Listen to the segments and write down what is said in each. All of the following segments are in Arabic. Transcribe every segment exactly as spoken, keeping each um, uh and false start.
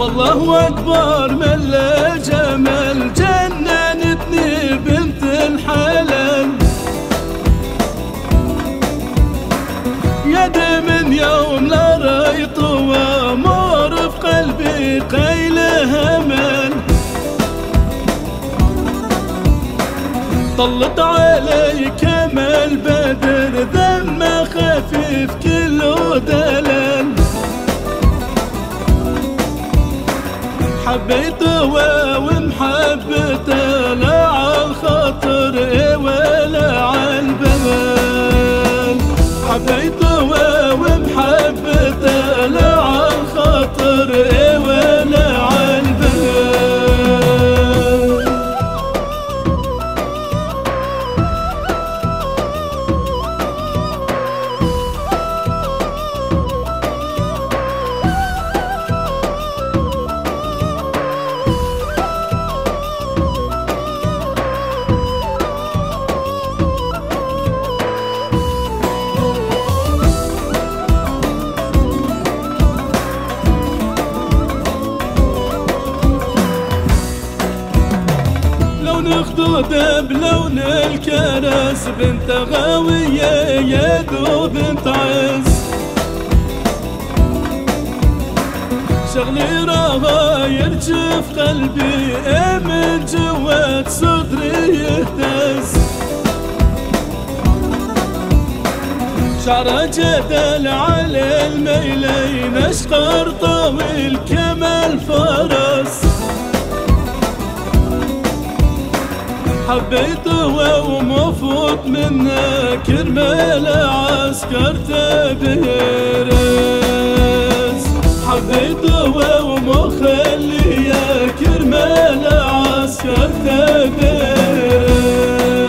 والله أكبر من له جمال، جننتني بنت الحلال. يدي من يوم لا رأيت وامور في قلبي قيله امل. طلت علي كما البدر ذم خفيف كله دلال. حبيته ومحبته لا عالخاطر ولا عالبال. حبيته ومحبته لا عالخاطر ولا عالبال. لون خدودة بلون الكرز، بنت غاوية يا دوب تعز. شغلي راها يرجف قلبي من جوات صدري يهتز. شعره جدل على الميلين، اشقر طويل كما الفرس. حبيته ومفوت منه كرمال عسكر تبهرس. حبيته ومخليه كرمال عسكر تبهرس.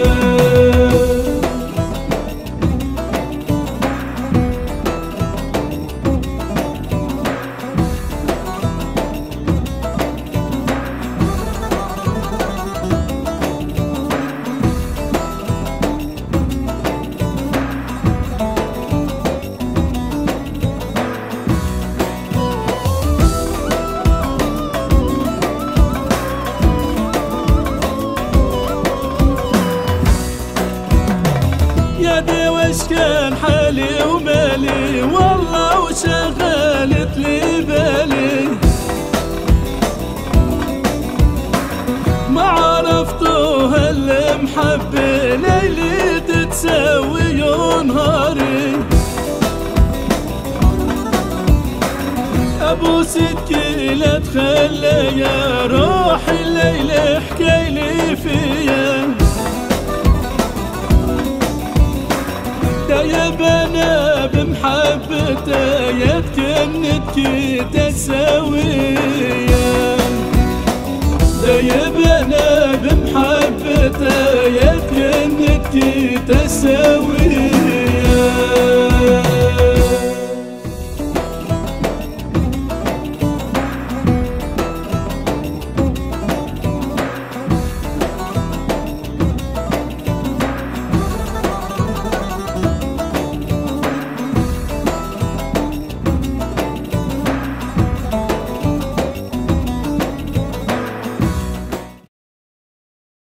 يدي وش كان حالي ومالي، والله وشغلت لي بالي. ما عرفته هالمحبة ليلي تتساوي نهاري. ابو ستكي لا تخلى يا روحي الليلة حكيلي فيا. يا بنا بمحبته يتكنتكي تساوية. يا بنا بمحبته يتكنتكي تساوية.